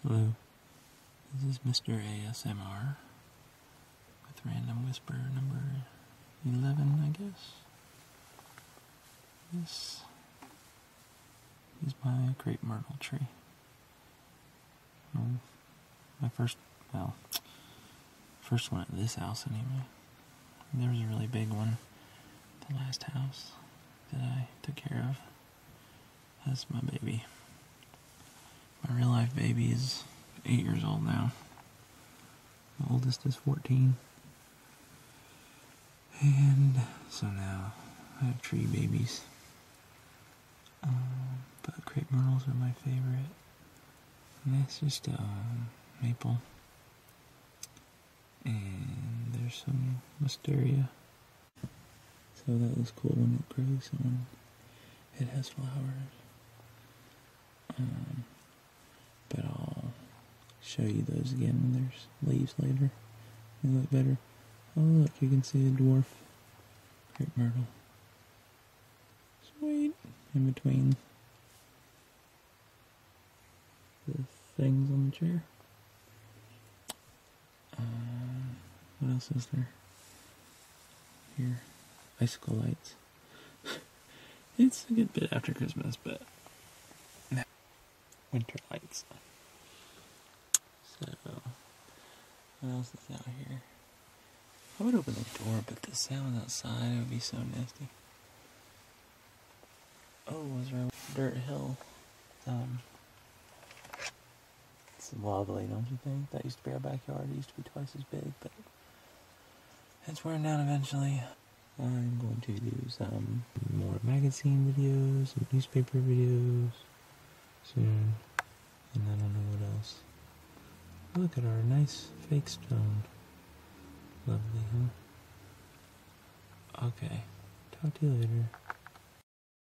Hello, this is Mr. ASMR with Random Whisper number 11, I guess. This is my crepe myrtle tree. My first one at this house anyway. There was a really big one at the last house that I took care of. That's my baby. My real life baby is 8 years old now. The oldest is 14. And so now I have tree babies. But crepe myrtles are my favorite. And that's just maple. And there's some wisteria. So that looks cool when it grows and when it has flowers. But I'll show you those again when there's leaves later. They look better. Oh look, you can see the dwarf crepe myrtle. Sweet. In between the things on the chair. What else is there? Here. Icicle lights. It's a good bit after Christmas, but winter lights. So, what else is out here? I would open the door, but the sound outside would be so nasty. Oh, was there a dirt hill? It's lovely, don't you think? That used to be our backyard. It used to be twice as big, but it's wearing down eventually. I'm going to do some more magazine videos and newspaper videos soon. And I don't know what else. Look at our nice fake stone. Lovely, huh? Okay. Talk to you later.